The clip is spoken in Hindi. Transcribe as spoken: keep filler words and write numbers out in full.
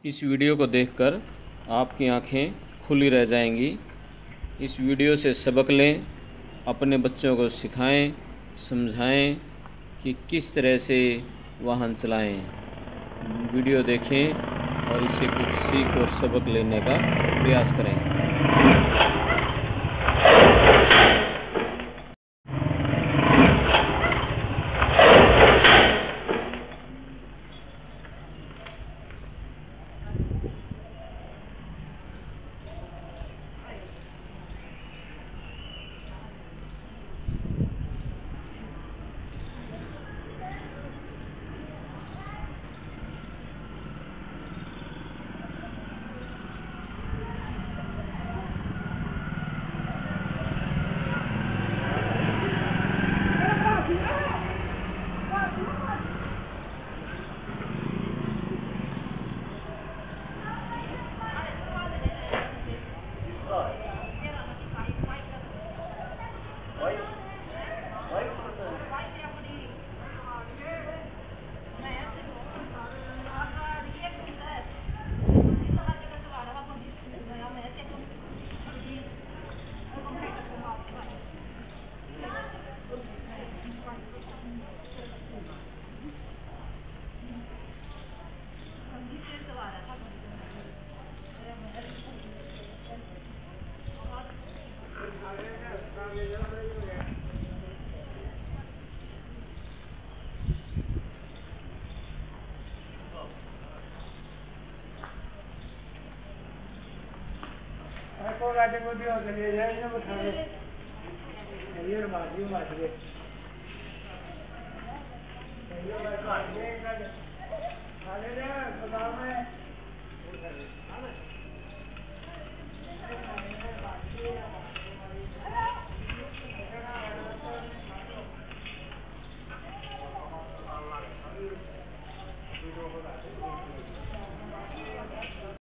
इस वीडियो को देखकर आपकी आंखें खुली रह जाएंगी। इस वीडियो से सबक लें, अपने बच्चों को सिखाएं, समझाएं कि किस तरह से वाहन चलाएं। वीडियो देखें और इससे कुछ सीख और सबक लेने का प्रयास करें। को गाड़ी को दियो के लिए जाए ना बतावे ये मार दियो मार दिए ये बात ये कर आले रे गोदाम में